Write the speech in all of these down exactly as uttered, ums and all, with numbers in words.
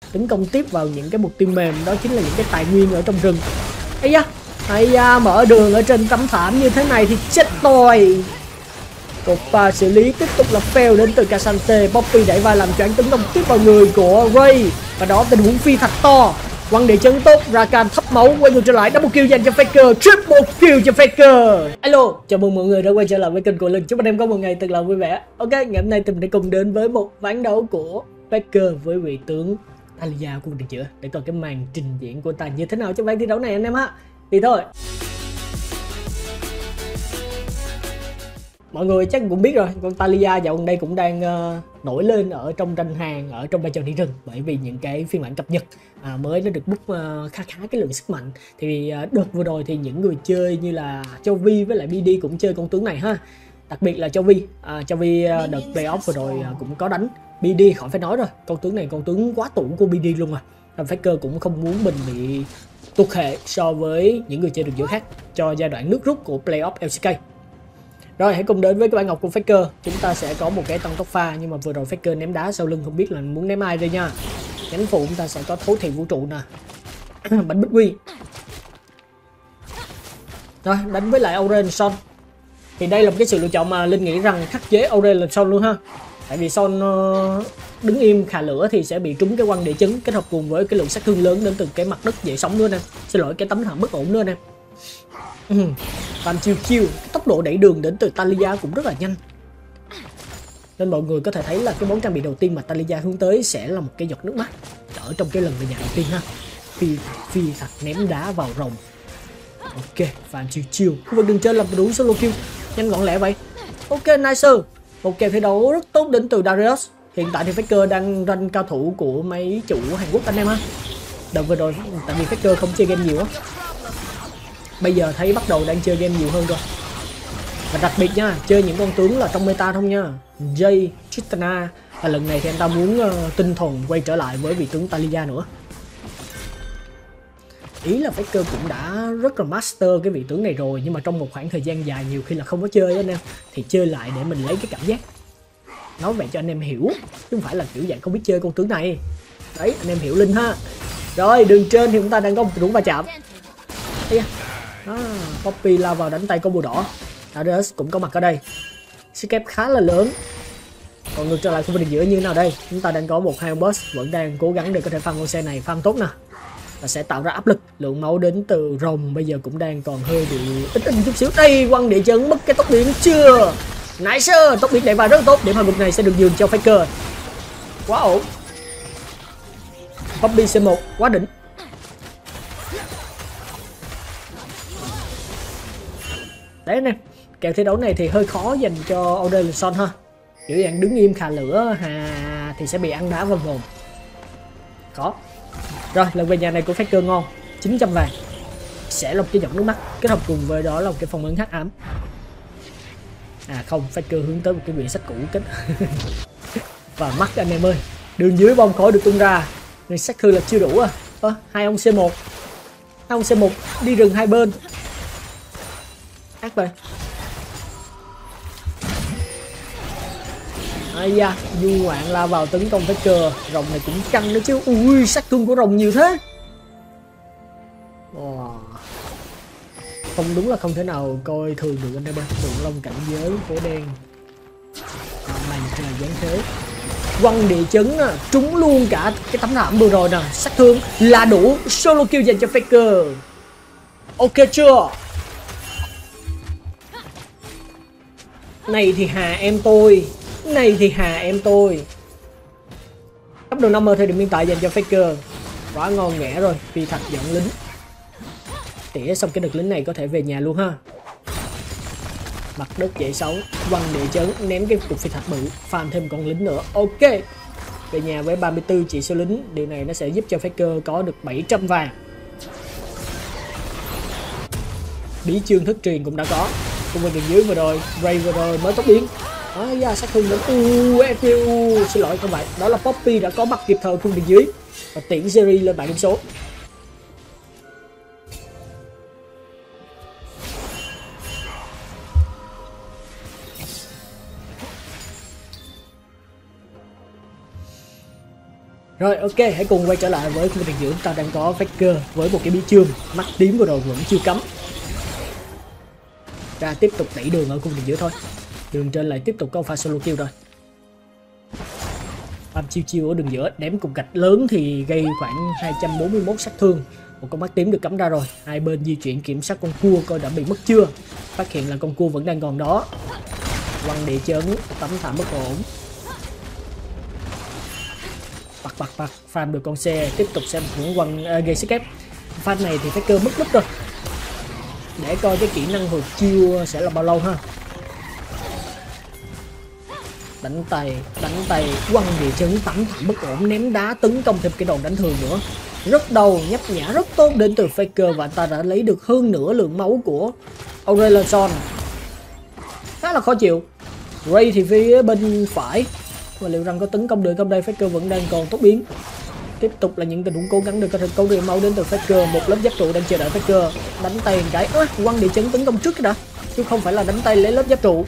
tấn công tiếp vào những cái mục tiêu mềm, đó chính là những cái tài nguyên ở trong rừng. Ây da, ây da, mở đường ở trên tấm thảm như thế này thì chết tôi. Một pha xử lý tiếp tục là fail đến từ K'Sante. Poppy đẩy vai làm choáng tấn công tiếp vào người của Ray, và đó tình huống phi thật to. Quăng địa chấn tốt, Rakan thấp máu, quay ngược trở lại double kill dành cho Faker, triple kill cho Faker. Hello, chào mừng mọi người đã quay trở lại với kênh của Linh. Chúc anh em có một ngày thật là vui vẻ. Ok, ngày hôm nay mình sẽ cùng đến với một ván đấu của Faker với vị tướng Taliyah của mình chữa, để coi cái màn trình diễn của ta như thế nào trong ván thi đấu này anh em ha. Thì thôi, mọi người chắc cũng biết rồi, con Taliyah dạo gần đây cũng đang uh, nổi lên ở trong tranh hàng, ở trong vai trò đi rừng, bởi vì những cái phiên bản cập nhật à, mới nó được boost uh, khá khá cái lượng sức mạnh. Thì uh, đợt vừa rồi thì những người chơi như là Châu Vi với lại bê đê cũng chơi con tướng này ha. Đặc biệt là Châu Vi, à, Châu Vi uh, đợt playoff vừa rồi uh, cũng có đánh. bê đê khỏi phải nói rồi, con tướng này con tướng quá tủ của bê đê luôn à. Faker cũng không muốn mình bị tụt hệ so với những người chơi được giữa khác cho giai đoạn nước rút của playoff lờ xê ca. Rồi hãy cùng đến với cái bản ngọc của Faker. Chúng ta sẽ có một cái tăng tốc pha, nhưng mà vừa rồi Faker ném đá sau lưng, không biết là muốn ném ai đây nha. Nhánh phụ chúng ta sẽ có thấu thị vũ trụ nè. Bánh bích quy. Rồi đánh với lại Aurelion Sol. Thì đây là một cái sự lựa chọn mà Linh nghĩ rằng khắc chế Aurelion Sol luôn ha. Tại vì Sol uh, đứng im khà lửa thì sẽ bị trúng cái quăng địa chấn, kết hợp cùng với cái lượng sát thương lớn đến từ cái mặt đất dễ sống nữa nè. Xin lỗi, cái tấm thảm bất ổn nữa nè. Van chiêu chiêu, cái tốc độ đẩy đường đến từ Taliyah cũng rất là nhanh, nên mọi người có thể thấy là cái món trang bị đầu tiên mà Taliyah hướng tới sẽ là một cái giọt nước mắt ở trong cái lần về nhà đầu tiên ha. Phi phi thật ném đá vào rồng. Ok, Van chiêu chiêu, khu vực đường trên làm đủ solo kill nhanh gọn lẹ vậy. Ok, nice. Ok, thi đấu rất tốt đến từ Darius. Hiện tại thì Faker đang rank cao thủ của mấy chủ Hàn Quốc anh em ha. Đợt vừa rồi tại vì Faker không chơi game nhiều á, bây giờ thấy bắt đầu đang chơi game nhiều hơn rồi. Và đặc biệt nha, chơi những con tướng là trong meta không nha. Jay, Tristana. Và lần này thì anh ta muốn uh, tinh thuần quay trở lại với vị tướng Taliyah nữa. Ý là Faker cũng đã rất là master cái vị tướng này rồi, nhưng mà trong một khoảng thời gian dài nhiều khi là không có chơi anh em, thì chơi lại để mình lấy cái cảm giác. Nói vậy cho anh em hiểu, chứ không phải là kiểu dạng không biết chơi con tướng này. Đấy, anh em hiểu Linh ha. Rồi, đường trên thì chúng ta đang có một tình huống va chạm. Ây da. À, Poppy lao vào đánh tay combo đỏ. Darius cũng có mặt ở đây. Sức ép khá là lớn. Còn ngược trở lại khu vực giữa như thế nào đây? Chúng ta đang có một hai boss vẫn đang cố gắng để có thể farm con xe này, farm tốt nè. Và sẽ tạo ra áp lực. Lượng máu đến từ rồng bây giờ cũng đang còn hơi bị ít ít chút xíu. Đây, quăng địa chấn mất cái tốc biến chưa? Nice, tốc biến đẩy vào rất tốt. Điểm hòa vực này sẽ được nhường cho Faker. Quá ổn. Poppy xê một quá đỉnh. Đấy anh em, kèo thi đấu này thì hơi khó dành cho Aurelion Sol ha. Kiểu dạng đứng im khà lửa hà thì sẽ bị ăn đá vào mồm. Khó. Rồi, lần về nhà này của Faker ngon, chín trăm vàng. Sẽ là một cái giọt nước mắt, kết hợp cùng với đó là một cái phong ấn hắc ám. À không, Faker hướng tới một cái quyển sách cũ kết. Và mắt anh em ơi, đường dưới bom khói được tung ra, nên sát thương là chưa đủ à. Ơ, hai ông xê một. Hai ông xê một đi rừng hai bên. Ác vậy. Ây da, du ngoạn lao vào tấn công Faker. Rồng này cũng căng nữa chứ. Ui, sát thương của rồng nhiều thế. Wow. Không, đúng là không thể nào coi thường được anh em ơi. Tượng long cảnh giới, cổ đen, màn trời giáng thế. Quăng địa chấn à, trúng luôn cả cái tấm thảm vừa rồi nè. Sát thương là đủ, solo kill dành cho Faker. Ok chưa? Này thì hà em tôi. Này thì hà em tôi. Cấp độ năm ở thời điểm hiện tại dành cho Faker. Quá ngon nghẻ rồi. Phi thạch dẫn lính. Tỉa xong cái đợt lính này có thể về nhà luôn ha. Mặt đất dễ sống. Quăng địa chấn, ném cái cục phi thạch bự, farm thêm con lính nữa. Ok. Về nhà với ba mươi tư chỉ số lính. Điều này nó sẽ giúp cho Faker có được bảy trăm vàng. Bí chương thất truyền cũng đã có. Cùng với đường dưới vừa rồi, Ray vừa rồi mới tốc biến. Đó, da sát thương đến u ép pê u. Xin lỗi không vậy, đó là Poppy đã có mặt kịp thời cùng đường dưới và tiễn series lên bảng điểm số. Rồi ok, hãy cùng quay trở lại với khu vực giữa. Chúng ta đang có Faker với một cái bí chương mắt tím vừa rồi vẫn chưa cấm. Ra tiếp tục đẩy đường ở khu vực giữa thôi. Đường trên lại tiếp tục có pha solo kill rồi. Farm chiêu chiêu ở đường giữa, đếm cục gạch lớn thì gây khoảng hai trăm bốn mươi mốt sát thương. Một con mắt tím được cắm ra rồi. Hai bên di chuyển kiểm soát con cua coi đã bị mất chưa. Phát hiện là con cua vẫn đang còn đó. Quăng địa chấn, tấm thảm bất ổn. Bật bật bật, farm được con xe, tiếp tục xem những quăng uh, gây sức ép. Pha này thì Faker mất lúc rồi. Để coi cái kỹ năng hồi chiêu sẽ là bao lâu ha. Đánh tay, đánh tay, quăng địa chấn, tấm thảm bất ổn, ném đá tấn công thêm cái đòn đánh thường nữa. Rất đầu, nhấp nhã rất tốt đến từ Faker và anh ta đã lấy được hơn nửa lượng máu của Aurelion. Khá là khó chịu. Ray thì phía bên phải. Và liệu rằng có tấn công được không đây? Faker vẫn đang còn tốc biến. Tiếp tục là những tình huống cố gắng được có thể câu điểm máu đến từ Faker. Một lớp giáp trụ đang chờ đợi Faker. Đánh tay một cái, à, quăng địa chấn tấn công trước đã, chứ không phải là đánh tay lấy lớp giáp trụ.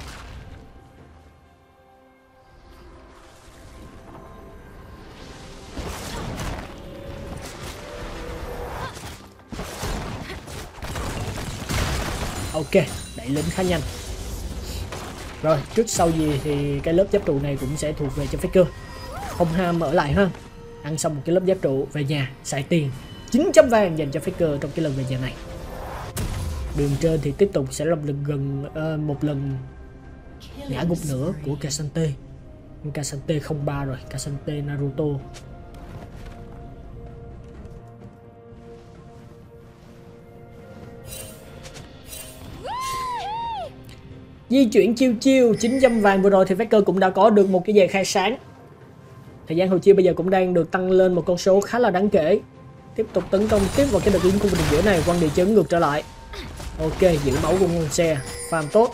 Ok, đẩy lính khá nhanh. Rồi, trước sau gì thì cái lớp giáp trụ này cũng sẽ thuộc về cho Faker. Không ham ở lại ha. Ăn xong một cái lớp giáp trụ về nhà, xài tiền chín trăm vàng dành cho Faker trong cái lần về nhà này. Đường trên thì tiếp tục sẽ là một lần gần uh, một lần ngã gục nữa của K'Sante. K'Sante không ba rồi, K'Sante Naruto. Di chuyển chiêu chiêu chín trăm vàng vừa rồi thì Faker cũng đã có được một cái giày khai sáng. Thời gian hồi chiêu bây giờ cũng đang được tăng lên một con số khá là đáng kể. Tiếp tục tấn công tiếp vào cái đợt yến khu vực giữa này, quăng địa chấn ngược trở lại. Ok, giữ máu của con xe, farm tốt.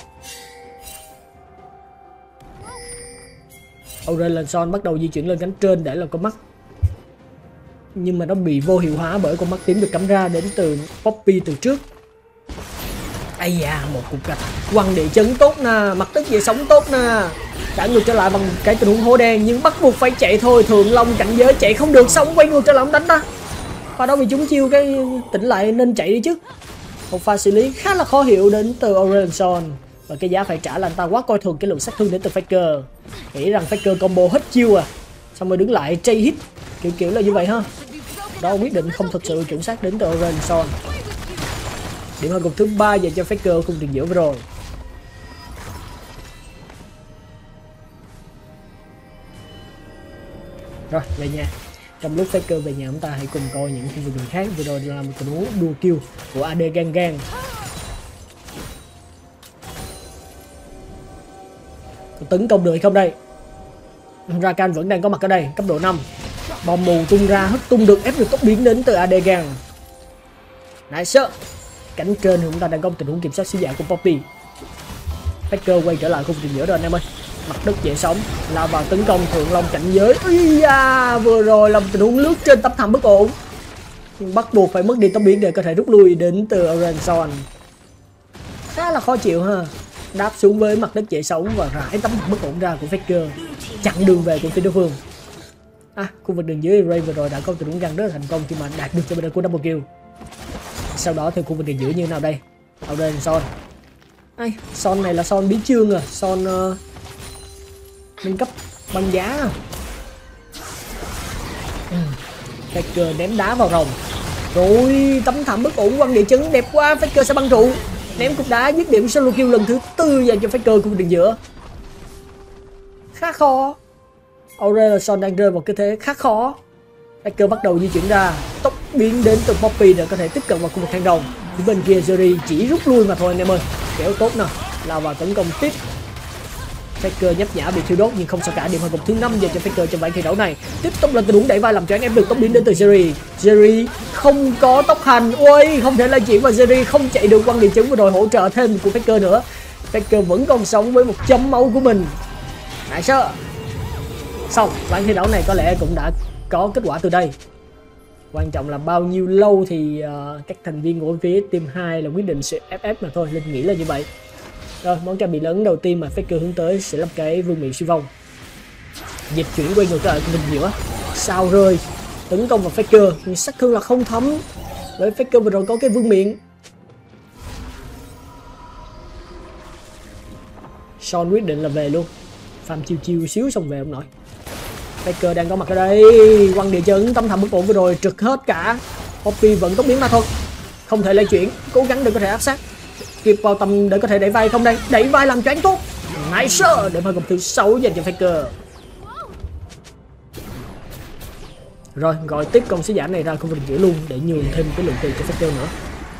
Aurelion bắt đầu di chuyển lên cánh trên để làm con mắt. Nhưng mà nó bị vô hiệu hóa bởi con mắt tím được cắm ra đến từ Poppy từ trước. Ây da, một cục gạch, quăng địa chấn tốt nè, mặt tức về sống tốt nè. Đã ngược trở lại bằng cái tình huống hố đen nhưng bắt buộc phải chạy thôi. Thường Long cảnh giới chạy không được, xong quay ngược trở lại đánh ta. Pha đó bị trúng chiêu cái tỉnh lại nên chạy đi chứ. Một pha xử lý khá là khó hiểu đến từ Aurelion. Và cái giá phải trả là anh ta quá coi thường cái lượng sát thương đến từ Faker. Nghĩ rằng Faker combo hết chiêu à, xong rồi đứng lại chây hit, kiểu kiểu là như vậy ha. Đó quyết định không thực sự chuẩn xác đến từ Aurelion. Điểm hơn cục thứ ba dành cho Faker cùng đường giữa vừa rồi. Rồi về nhà. Trong lúc Faker về nhà, chúng ta hãy cùng coi những khu vực đường khác. Vừa rồi là một tình huống đua kill của a đê Gang Gang. Có tấn công được hay không đây? Rakan vẫn đang có mặt ở đây, cấp độ năm. Bom mù tung ra, hất tung được, ép được tốc biến đến từ a đê Gang. Nice. Cánh trên thì chúng ta đang có một tình huống kiểm soát sứ giả của Poppy. Faker quay trở lại khu vực đường giữa rồi anh em ơi. Mặt đất dễ sống, lao vào tấn công Thượng Long cảnh giới. Ây da, vừa rồi là một tình huống lướt trên tấm thảm bất ổn. Nhưng bắt buộc phải mất đi tốc biến để có thể rút lui đến từ Aurelion. Khá là khó chịu ha. Đáp xuống với mặt đất dễ sống và rải tấm thảm bất ổn ra của Faker, chặn đường về của phía đối phương. À, khu vực đường dưới Ray vừa rồi đã có tình huống găng rất là thành công khi mà đạt được cho bên của double kill. Sau đó thì khu vực đường giữa như thế nào đây? Aurelion. Ai, Son này là Son bí chương à, Son uh, nâng cấp băng giá à. Ừ. Faker ném đá vào rồng. Rồi tấm thảm bất ổn, quăng địa chấn đẹp quá. Faker sẽ băng trụ, ném cục đá dứt điểm solo kill lần thứ tư dành cho Faker khu vực đường giữa. Khá khó. Aurelion đang rơi vào cái thế khá khó. Faker bắt đầu di chuyển ra, tốc biến đến từ Poppy để có thể tiếp cận vào khu vực hang rồng. Phía bên kia Jerry chỉ rút lui mà thôi anh em ơi. Kéo tốt nè, lao vào tấn công tiếp. Faker nhấp nhã bị thiêu đốt nhưng không sao cả. Điểm hơn cục thứ năm dành cho Faker trong ván thi đấu này. Tiếp tục là tình huống đẩy vai làm choáng ép được tốc biến đến từ Jerry. Jerry không có tốc hành, ôi không thể lay chuyển và Jerry không chạy được, quăng địa chấn vừa rồi hỗ trợ thêm của Faker nữa. Faker vẫn còn sống với một chấm máu của mình. Nice. Xong, ván thi đấu này có lẽ cũng đã có kết quả từ đây. Quan trọng là bao nhiêu lâu thì uh, các thành viên của phía team hai là quyết định sự ép ép mà thôi. Linh nghĩ là như vậy. Rồi, món trang bị lớn đầu tiên mà Faker hướng tới sẽ là cái vương miện suy vong. Dịch chuyển quay ngược trở lại của mình giữa. sao rơi tấn công vào Faker, nhưng sát thương là không thấm. Bởi Faker vừa rồi có cái vương miện. Sean quyết định là về luôn, farm chiêu chiêu xíu xong về ông nội. Faker đang có mặt ở đây, quăng địa chấn, tâm thầm bất ổn vừa rồi trực hết cả. Poppy vẫn tốc biến ma thuật, không thể lay chuyển, cố gắng để có thể áp sát, kịp vào tầm để có thể đẩy vai không đây, đẩy vai làm choáng tốt. Nice, để mà gục thứ sáu dành cho Faker. Rồi gọi tiếp con sứ giả này ra khu vực giữa luôn để nhường thêm cái lượng tiền cho Faker nữa.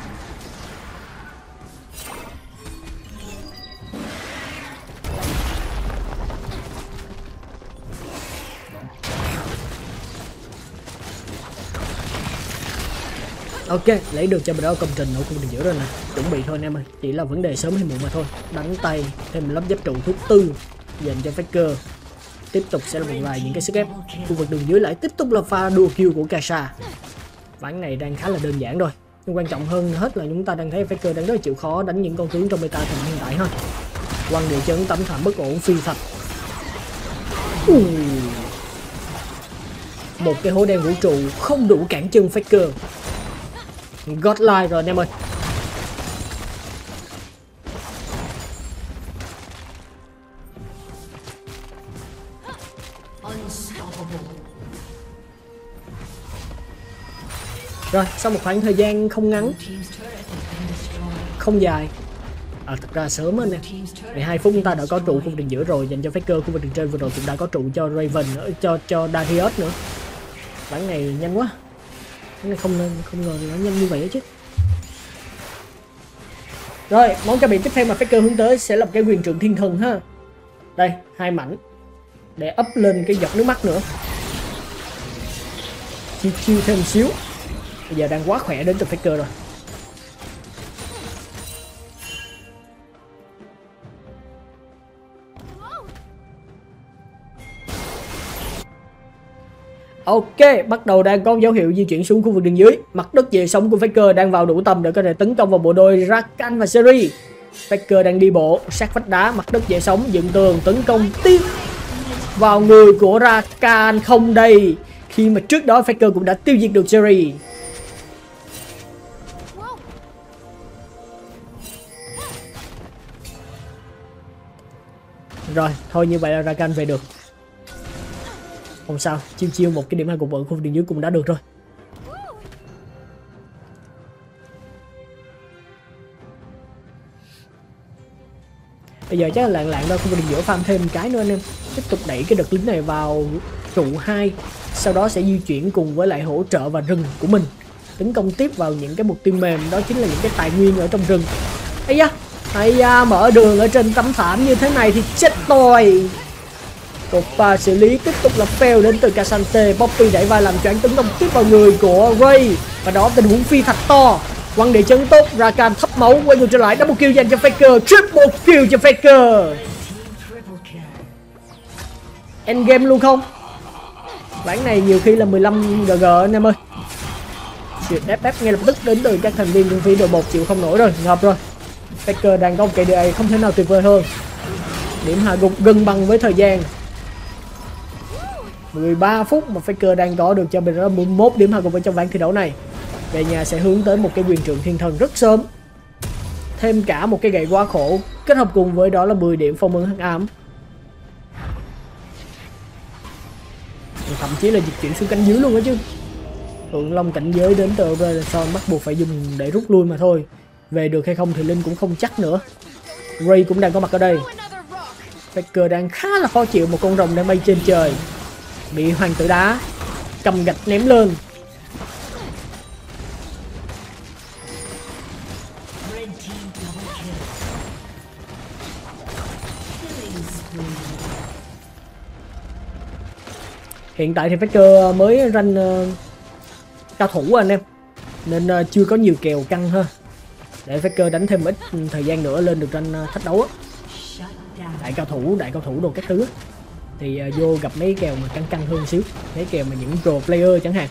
Ok, lấy được cho mình đó công trình ở khu vực giữa rồi nè. Chuẩn bị thôi anh em ơi, chỉ là vấn đề sớm hay muộn mà thôi. Đánh tay thêm lớp giáp trụ thứ tư dành cho Faker. Tiếp tục sẽ là một vài những cái sức ép. Khu vực đường dưới lại tiếp tục là pha đua kill của Kai'Sa. Ván này đang khá là đơn giản rồi, nhưng quan trọng hơn hết là chúng ta đang thấy Faker đang rất là chịu khó đánh những con tướng trong meta thời hiện tại ha. Quăng địa chấn, tấm thảm bất ổn, phi thạch. uh. Một cái hố đen vũ trụ không đủ cản chân Faker. Godlike rồi anh em ơi. Rồi, sau một khoảng thời gian không ngắn, không dài, à, thật ra sớm anh em, mười hai phút chúng ta đã có trụ khu vực đường giữa rồi dành cho Faker. Khu vực đường trên vừa rồi cũng đã có trụ cho Raven nữa, cho cho Darius nữa. Bản này nhanh quá, bản này không nên không ngờ nó nhanh như vậy chứ. Rồi, món trang bị tiếp theo mà Faker hướng tới sẽ là một cái quyền trượng thiên thần ha. Đây, hai mảnh để up lên cái giọt nước mắt nữa. Chiêu chiêu thêm xíu. Bây giờ đang quá khỏe đến từ Faker rồi. Ok, bắt đầu đang có dấu hiệu di chuyển xuống khu vực đường dưới. Mặt đất về sóng của Faker đang vào đủ tầm để có thể tấn công vào bộ đôi Rakan và Seri. Faker đang đi bộ sát vách đá, mặt đất về sóng, dựng tường, tấn công tiếp vào người của Rakan không đây. Khi mà trước đó Faker cũng đã tiêu diệt được Seri. Rồi, thôi như vậy là Rakan về được. Không sao, chiêu chiêu một cái điểm hai cục ở khu vực đường dưới cũng đã được rồi. Bây giờ chắc là lạng lạng ra khu vực đường giữa farm thêm cái nữa anh em. Tiếp tục đẩy cái đợt lính này vào trụ hai. Sau đó sẽ di chuyển cùng với lại hỗ trợ và rừng của mình. Tấn công tiếp vào những cái mục tiêu mềm, đó chính là những cái tài nguyên ở trong rừng. Ây da, ây da, mở đường ở trên tấm thảm như thế này thì chết tôi. Một pha xử lý tiếp tục là fail đến từ K'Sante. Poppy đẩy vai làm choáng, tấn công tiếp vào người của Ray. Và đó tình huống phi thạch to. Quăng địa chấn tốt, Rakan thấp máu, quay ngược trở lại, double kill dành cho Faker, triple kill cho Faker. Endgame luôn không? Ván này nhiều khi là mười lăm gi gi anh em ơi. Chuyện ép ép ngay lập tức đến từ các thành viên của phía đội một chịu không nổi rồi, ngập rồi. Faker đang có một cây đê a không thể nào tuyệt vời hơn. Điểm hạ gục gần bằng với thời gian. mười ba phút mà Faker đang có được cho mình đó mười mốt điểm hạ gục ở trong ván thi đấu này. Về nhà sẽ hướng tới một cái quyền trượng thiên thần rất sớm. Thêm cả một cái gậy quá khổ, kết hợp cùng với đó là mười điểm phong ấn hắc ám. Thậm chí là dịch chuyển xuống cánh dưới luôn đó chứ. Thượng Long cảnh giới đến từ Renaissance bắt buộc phải dùng để rút lui mà thôi. Về được hay không thì Linh cũng không chắc nữa. Ray cũng đang có mặt ở đây. Faker đang khá là khó chịu, một con rồng đang bay trên trời. Bị hoàng tử đá cầm gạch ném lên. Hiện tại thì Faker mới rank uh, cao thủ anh em, nên uh, chưa có nhiều kèo căng ha. Để Faker đánh thêm ít thời gian nữa lên được rank uh, thách đấu á. Đại cao thủ, đại cao thủ đồ các thứ thì uh, vô gặp mấy kèo mà căng căng hơn xíu, mấy kèo mà những pro player chẳng hạn.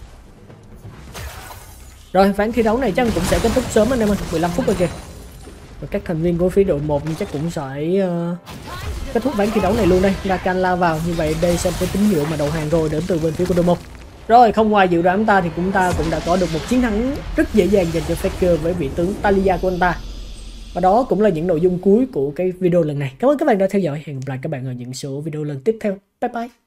Rồi ván thi đấu này chắc cũng sẽ kết thúc sớm anh em ơi, mười lăm phút rồi kìa. Và các thành viên của phía đội một chắc cũng sẽ uh, kết thúc ván thi đấu này luôn đây. Rakan lao vào, như vậy đây sẽ có tín hiệu mà đầu hàng rồi đến từ bên phía của Domo. Rồi không ngoài dự đoán ta thì chúng ta cũng đã có được một chiến thắng rất dễ dàng dành cho Faker với vị tướng Taliyah của anh ta. Và đó cũng là những nội dung cuối của cái video lần này. Cảm ơn các bạn đã theo dõi. Hẹn gặp lại các bạn ở những số video lần tiếp theo. Bye bye.